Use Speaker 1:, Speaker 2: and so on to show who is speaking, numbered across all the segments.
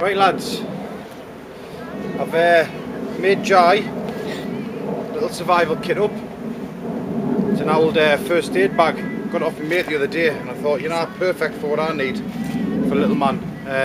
Speaker 1: Right lads, I've made Jai a little survival kit up. It's an old first aid bag. Got it off my mate the other day and I thought, you know, perfect for what I need for a little man.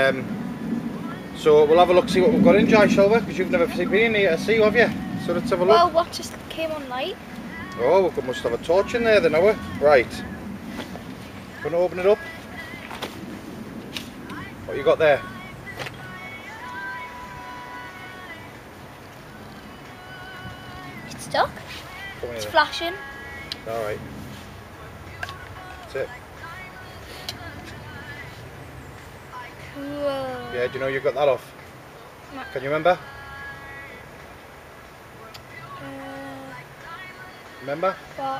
Speaker 1: So we'll have a look, see what we've got in, Jai, shall we? Because you've never been in here to see, have you? So let's have a look.
Speaker 2: Well, what just came on light?
Speaker 1: Oh, we must have a torch in there then, have we? Right. Going to open it up. What you got there?
Speaker 2: It's stuck. It's flashing.
Speaker 1: Alright. That's it.
Speaker 2: Cool.
Speaker 1: Yeah, do you know you got that off?
Speaker 2: No.
Speaker 1: Can you remember? Remember?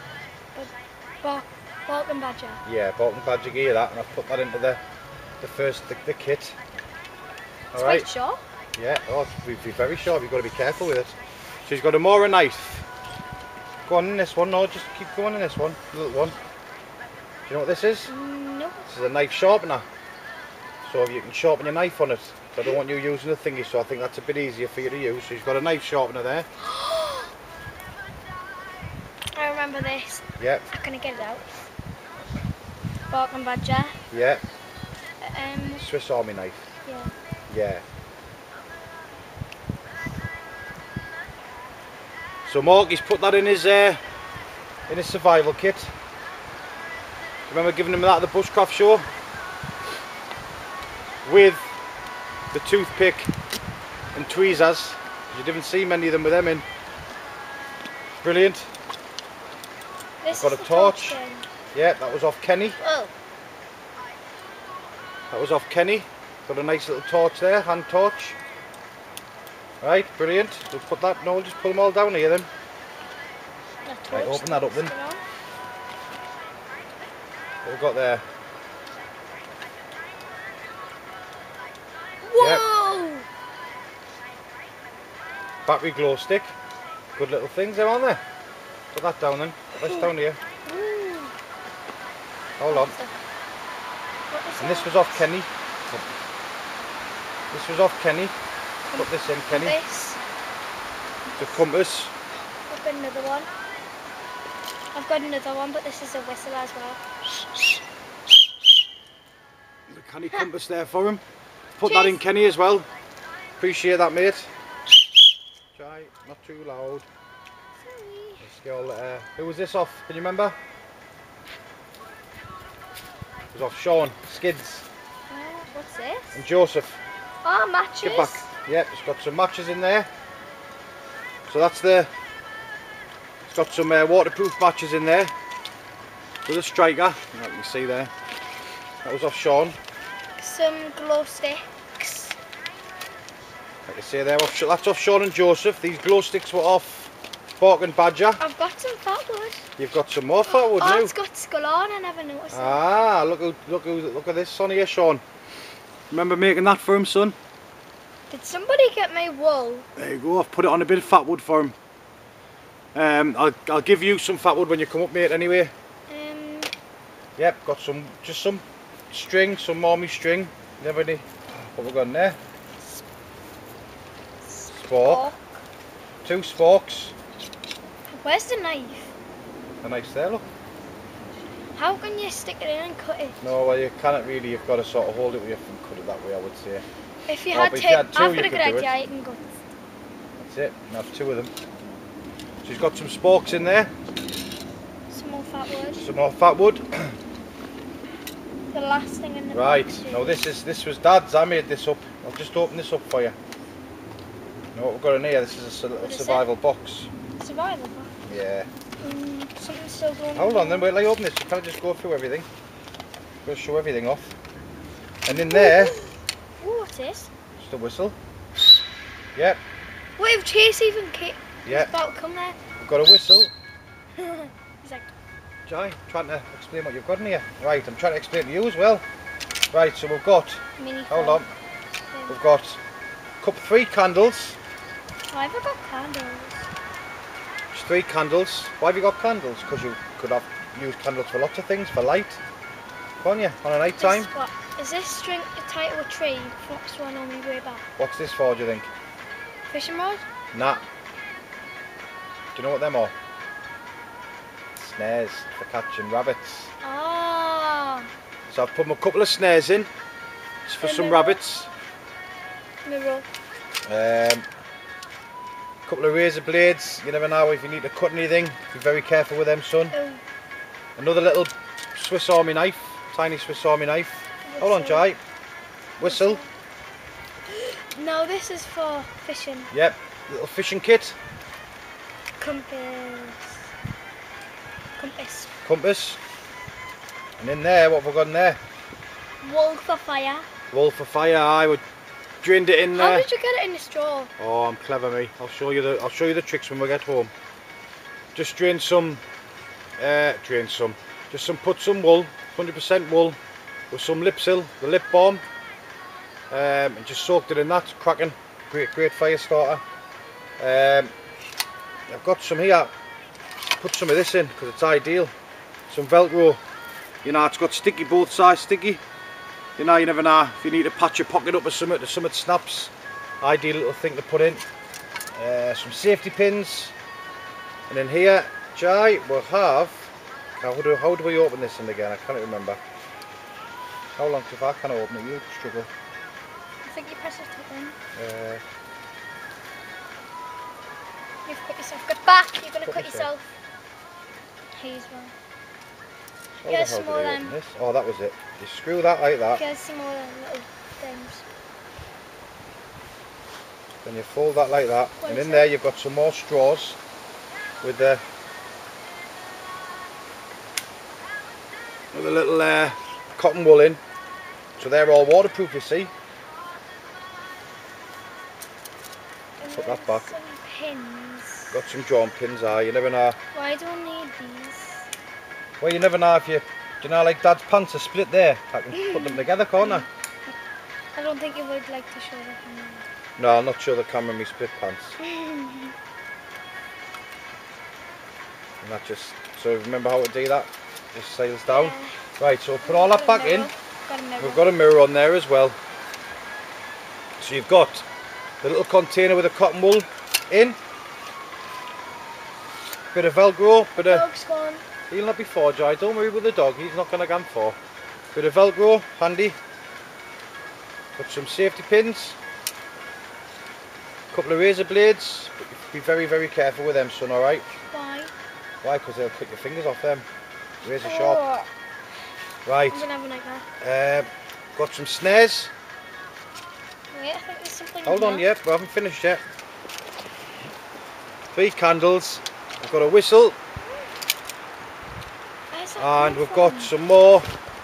Speaker 2: Balkan badger.
Speaker 1: Yeah, Balkan badger gear that, and I've put that into the kit.
Speaker 2: It's quite sharp.
Speaker 1: Yeah, oh, it's very sharp. You've got to be careful with it. So he's got a Mora knife. Go on in this one. No, just keep going in this one. The little one. Do you know what this is?
Speaker 2: No.
Speaker 1: This is a knife sharpener. So you can sharpen your knife on it. So I don't want you using the thingy, so I think that's a bit easier for you to use. So he's got a knife sharpener there.
Speaker 2: I remember this.
Speaker 1: Yeah.
Speaker 2: I'm gonna get it out. Balkan badger.
Speaker 1: Yeah. Swiss Army knife.
Speaker 2: Yeah.
Speaker 1: Yeah. So Mark, he's put that in his survival kit. Remember giving him that at the bushcraft show? With the toothpick and tweezers. You didn't see many of them with them in. Brilliant.
Speaker 2: This
Speaker 1: I've got a torch. Yeah, that was off Kenny.
Speaker 2: Oh.
Speaker 1: That was off Kenny. Got a nice little torch there, hand torch. Right, brilliant. We'll put that, no, we'll just pull them all down here then. Right, open that up then. What have we got there?
Speaker 2: Whoa!
Speaker 1: Yep. Battery glow stick. Good little things there, aren't there? Put that down then. Put this down here.
Speaker 2: Ooh.
Speaker 1: Hold on. And this was off Kenny. This was off Kenny. Put this in, Kenny.
Speaker 2: This.
Speaker 1: The compass.
Speaker 2: I've got another one. I've got another one, but this is a whistle as well.
Speaker 1: The Kenny compass there for him. Put that in, Kenny, as well. Appreciate that, mate. Try, not too loud. Let's get all, who was this off? Can you remember? It was off Sean, Skids.
Speaker 2: What's this?
Speaker 1: And Joseph.
Speaker 2: Oh, matches.
Speaker 1: Get back. Yep, it's got some matches in there. So that's the. It's got some waterproof matches in there. With a striker, you can see there. That was off Sean.
Speaker 2: Some glow sticks.
Speaker 1: Like I say there, that's off Sean and Joseph. These glow sticks were off Balkan badger.
Speaker 2: I've got some fatwood.
Speaker 1: You've got some more fatwood now.
Speaker 2: Oh, it's got skull on. I never noticed that.
Speaker 1: Ah, look at this son here, Sean. Remember making that for him, son?
Speaker 2: Did somebody get my wool?
Speaker 1: There you go. I've put it on a bit of fatwood for him. I'll give you some fatwood when you come up, mate. Anyway. Yep, got just some string, some army string. Never any. What we got in there? Spork. 2 sporks.
Speaker 2: Where's the knife?
Speaker 1: The knife's there, look.
Speaker 2: How can you stick it in and cut it?
Speaker 1: No, well you can't really. You've got to sort of hold it with your and cut it that way, I would say.
Speaker 2: If you
Speaker 1: Oh,
Speaker 2: had
Speaker 1: but if
Speaker 2: two,
Speaker 1: you had two,
Speaker 2: I've
Speaker 1: you
Speaker 2: got a
Speaker 1: could
Speaker 2: good
Speaker 1: do it.
Speaker 2: idea. You can go.
Speaker 1: That's it. And have 2 of them. She's got some sporks in there.
Speaker 2: Some more fatwood.
Speaker 1: Some more fatwood.
Speaker 2: The last thing in the
Speaker 1: Right.
Speaker 2: box.
Speaker 1: Now this was Dad's. I made this up. I'll just open this up for you. Now what we've got in here. This is a little survival box.
Speaker 2: Survival box.
Speaker 1: Yeah.
Speaker 2: Something's still going on.
Speaker 1: Hold on then. Wait till I open this. You can't just go through everything. Go show everything off. And in there.
Speaker 2: Ooh, what's this?
Speaker 1: Just a whistle. Yep.
Speaker 2: Wait, if Chase even came.
Speaker 1: Yeah.
Speaker 2: He's about to come there.
Speaker 1: We've got a whistle.
Speaker 2: He's like.
Speaker 1: Jai, trying to explain what you've got in here. Right, I'm trying to explain to you as well. Right, so we've got.
Speaker 2: Mini
Speaker 1: Hold on. We've got 3 candles.
Speaker 2: Why have I got candles?
Speaker 1: There's 3 candles. Why have you got candles? Because you could have used candles for lots of things, for light. Can't you? On a night time.
Speaker 2: Is this string tied to a tree so I know my way back?
Speaker 1: What's this for, do you think?
Speaker 2: Fishing rod?
Speaker 1: Nah. Do you know what them are? Snares for catching rabbits.
Speaker 2: Ah.
Speaker 1: So I've put a couple of snares in just for some rabbits.
Speaker 2: Mirror.
Speaker 1: Couple of razor blades. You never know if you need to cut anything. Be very careful with them, son.
Speaker 2: Oh.
Speaker 1: Another little Swiss Army knife. Tiny Swiss Army knife. Hold on, Jai. Whistle.
Speaker 2: No, this is for fishing.
Speaker 1: Yep. Little fishing kit. Compass. And in there, what have we got in there?
Speaker 2: Wool for fire.
Speaker 1: Wool for fire. I would drained it in there.
Speaker 2: How did you get it in the straw?
Speaker 1: Oh, I'm clever, me. I'll show you the tricks when we get home. Just put some wool, 100% wool, with some lipsil, the lip balm, and just soaked it in that. Cracking, great fire starter. I've got some here. Put some of this in because it's ideal. Some Velcro. You know, it's got sticky both sides, sticky. You know, you never know if you need to patch your pocket up or something, snaps. Ideal little thing to put in. Some safety pins. And in here, Jai, we'll have. How do we open this in again? I can't remember. How long if I can't open it? You struggle.
Speaker 2: I think you press it in. You've cut yourself. Get back! You're going to cut yourself. Here as well. Get some more than.
Speaker 1: Oh, that was it. You screw that like that.
Speaker 2: Get some more little things.
Speaker 1: Then you fold that like that. And in there you've got some more straws with the little cotton wool in. So they're all waterproof, you see. Put that back.
Speaker 2: Some pins.
Speaker 1: Got some drawn pins, you never know.
Speaker 2: Why do I need these?
Speaker 1: Well, you never know if you like Dad's pants are split there. I can put them together, can't I?
Speaker 2: I don't think you would like to show the camera.
Speaker 1: No, I'll not show the camera me split pants. And that just, so remember how to do that? Just sails down.
Speaker 2: Yeah.
Speaker 1: Right, so put all that back in.
Speaker 2: Got
Speaker 1: We've got a mirror on there as well. So you've got the little container with the cotton wool in. Bit of Velcro, bit of...
Speaker 2: Dog's gone.
Speaker 1: He'll not be far, Jai. Don't worry with the dog. He's not going to go far. Bit of Velcro, handy. Got some safety pins. Couple of razor blades. But be very, very careful with them, son. All right?
Speaker 2: Why?
Speaker 1: Why? Because they'll cut your fingers off them. Razor sharp. Right.
Speaker 2: I'm gonna have one like that.
Speaker 1: Got some snares.
Speaker 2: Wait, I think there's something.
Speaker 1: Hold on, yep. We haven't finished yet. 3 candles. We've got a whistle. And we've got some more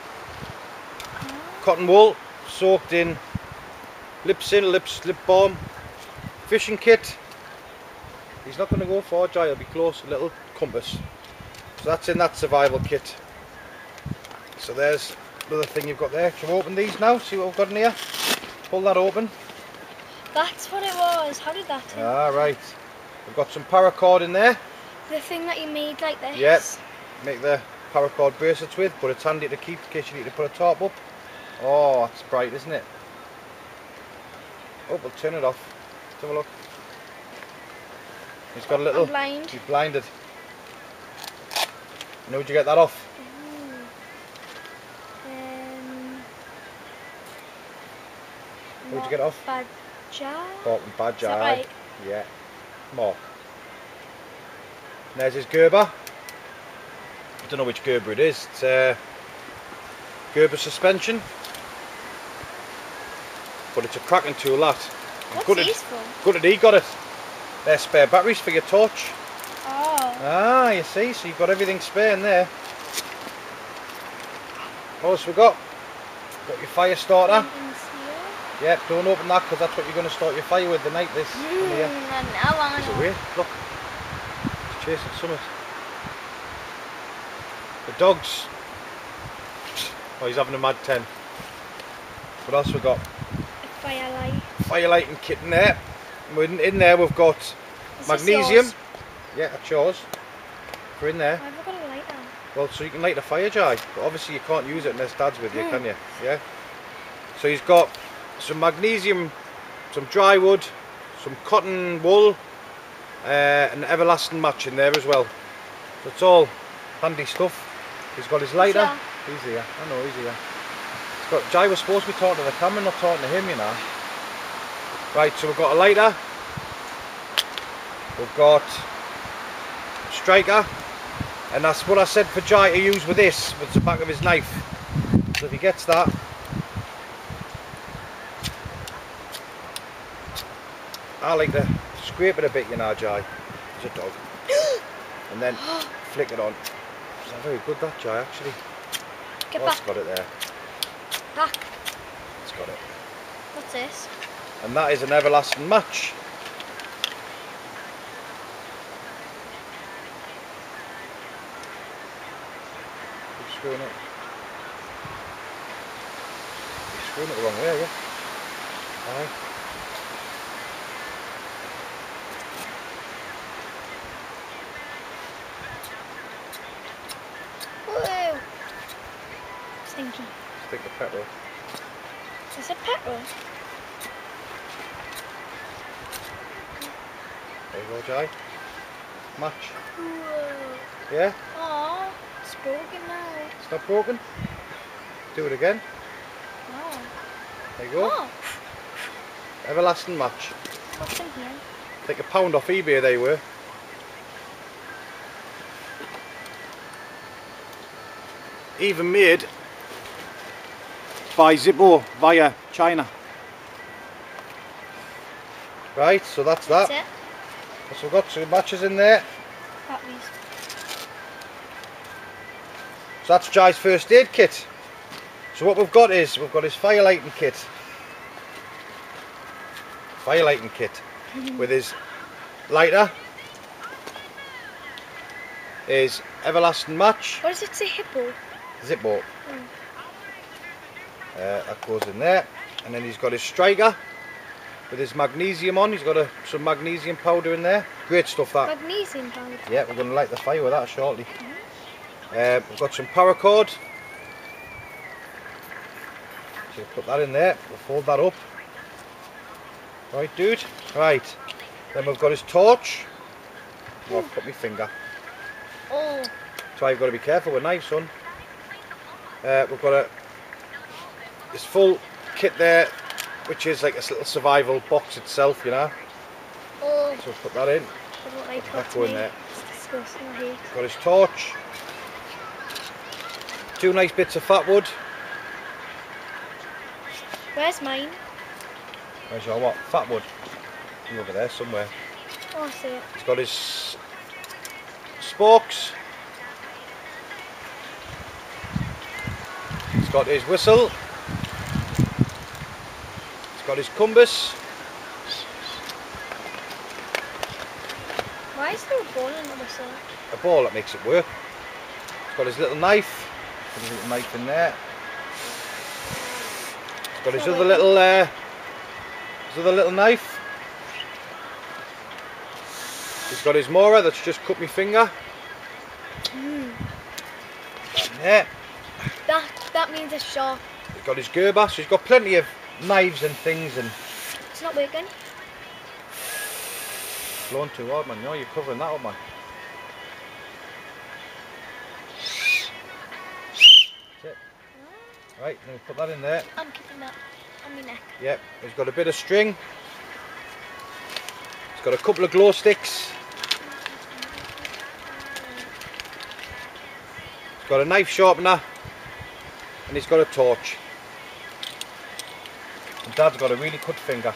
Speaker 1: cotton wool soaked in lip balm, fishing kit. He's not going to go far, Jai, he'll be close. A little compass. So that's in that survival kit. So there's another thing you've got there. Shall we open these now? See what we've got in here? Pull that open.
Speaker 2: That's what it was. How did that turn?
Speaker 1: Ah, right. We've got some paracord in there.
Speaker 2: The thing that you made like this?
Speaker 1: Yep. Make the paracord bracelets with, but it's handy to keep in case you need to put a tarp up. Oh, it's bright, isn't it? Oh, we'll turn it off. Let's have a look. He's got a little...
Speaker 2: I'm blind.
Speaker 1: He's blinded. And how'd you get that off? How'd you get it off?
Speaker 2: Badger.
Speaker 1: Badger.
Speaker 2: Is that right?
Speaker 1: Yeah. More. And there's his Gerber. I don't know which Gerber it is. It's Gerber suspension. But it's a cracking tool, that.
Speaker 2: What's these for?
Speaker 1: Good that he got it. They're spare batteries for your torch.
Speaker 2: Oh.
Speaker 1: Ah, you see, so you've got everything spare in there. What else we got? Got your fire starter. Yep, don't open that because that's what you're going to start your fire with tonight. This. There's a way. Look. It's chasing summit. The dogs. Oh, he's having a mad 10. What else we got?
Speaker 2: A firelight.
Speaker 1: Firelighting kit in there. And in there we've got magnesium. Yeah, that's yours. For in there.
Speaker 2: Why have I got a lighter?
Speaker 1: Well, so you can light a fire, Jai. But obviously you can't use it unless Dad's with you, can you? Yeah. So he's got some magnesium, some dry wood, some cotton wool, and everlasting match in there as well. So it's all handy stuff. He's got his lighter. He's here. I know he's here. He's got, Jai was supposed to be talking to the camera, not talking to him, you know. Right, so we've got a lighter. We've got a striker. And that's what I said for Jai to use with this, with the back of his knife. So if he gets that, I like to scrape it a bit, you know, Jai. He's a dog. And then flick it on. It's not very good, that, Jai, actually.
Speaker 2: Get back.
Speaker 1: It's got it there.
Speaker 2: Back.
Speaker 1: It's got it.
Speaker 2: What's this?
Speaker 1: And that is an everlasting match. Keep screwing it. You're screwing it the wrong way, are you? Aye.
Speaker 2: Whoa. Stinky.
Speaker 1: Stick the petrol.
Speaker 2: Is it petrol?
Speaker 1: There you go, Jai. Match.
Speaker 2: Whoa.
Speaker 1: Yeah?
Speaker 2: Oh, it's broken now.
Speaker 1: It's not broken. Do it again.
Speaker 2: Oh.
Speaker 1: There you go.
Speaker 2: Oh.
Speaker 1: Everlasting match.
Speaker 2: What's in here?
Speaker 1: Take a pound off eBay they were. Even made by Zippo via China. Right, so that's that.
Speaker 2: That's it.
Speaker 1: So we've got two matches in there.
Speaker 2: Batteries.
Speaker 1: So that's Jai's first aid kit. So what we've got is, we've got his fire lighting kit. Fire lighting kit. With his lighter. His everlasting match.
Speaker 2: What does it say, hippo?
Speaker 1: Zippo.
Speaker 2: Mm.
Speaker 1: That goes in there. And then he's got his striker. With his magnesium on. He's got some magnesium powder in there. Great stuff, that.
Speaker 2: Magnesium powder.
Speaker 1: Yeah, we're going to light the fire with that shortly. We've got some paracord. So we'll put that in there. We'll fold that up. Right, dude. Right. Then we've got his torch. Oh, I've cut my finger.
Speaker 2: Oh.
Speaker 1: That's why you've got to be careful with knives, son. We've got this full kit there, which is like this little survival box itself, you know.
Speaker 2: Oh.
Speaker 1: So we'll put that in.
Speaker 2: I don't like
Speaker 1: That
Speaker 2: that
Speaker 1: go in there.
Speaker 2: It's disgusting, I hate.
Speaker 1: Got his torch. Two nice bits of fat wood.
Speaker 2: Where's mine?
Speaker 1: Where's your what? Fat wood. He's over there somewhere.
Speaker 2: Oh, I see it.
Speaker 1: He's got his spokes. He's got his whistle. He's got his compass.
Speaker 2: Why is there a ball in the whistle?
Speaker 1: A ball that makes it work. He's got his little knife. Put his little knife in there. He's got his other little knife. He's got his morer that's just cut my finger. Yeah.
Speaker 2: That means it's sharp.
Speaker 1: He's got his Gerber, so he's got plenty of knives and things. And
Speaker 2: It's not working.
Speaker 1: blowing too hard, man. No, you're covering that up, man. That's it. Right, then we put that in there.
Speaker 2: I'm keeping that on my neck.
Speaker 1: Yep, he's got a bit of string. He's got a couple of glow sticks. He's got a knife sharpener. And he's got a torch. And Dad's got a really cut finger.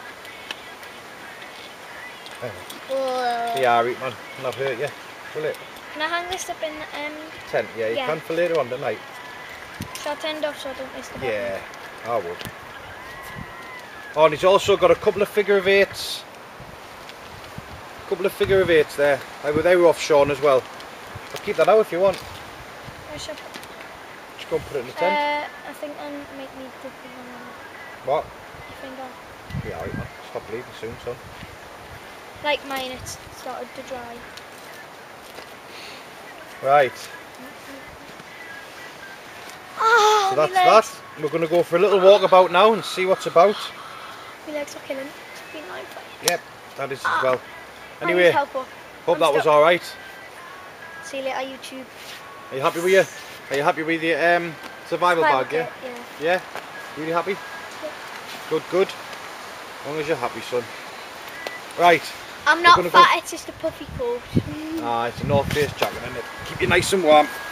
Speaker 2: Whoa.
Speaker 1: Yeah, right, man. Not hurt you, will it?
Speaker 2: Can I hang this up in
Speaker 1: Tent, yeah, you can for later on tonight.
Speaker 2: shall I turn it off so I don't miss the button?
Speaker 1: Yeah, I would. Oh, and he's also got a couple of figure of eights. Couple of figure of eights there. They were off Sean as well. I'll keep that out if you want.
Speaker 2: Where shall I put
Speaker 1: Just go and put it in the tent.
Speaker 2: I think I might need to put one on
Speaker 1: What?
Speaker 2: my finger.
Speaker 1: Yeah, right, man. Stop bleeding soon, son.
Speaker 2: Like mine, it's started to dry.
Speaker 1: Right.
Speaker 2: Oh!
Speaker 1: So that's that. We're going to go for a little walkabout now and see what's about.
Speaker 2: My legs are killing. It's been 9 5.
Speaker 1: Yep, that is as well. Anyway, hope
Speaker 2: I'm
Speaker 1: that was alright.
Speaker 2: See you later, YouTube.
Speaker 1: Are you happy with you? Are you happy with the survival bag, yeah? Yeah? Really happy?
Speaker 2: Yeah.
Speaker 1: Good, good. As long as you're happy, son. Right.
Speaker 2: I'm not fat, it's just a puffy coat.
Speaker 1: Ah, it's a North Face jacket, isn't it? Keep you nice and warm.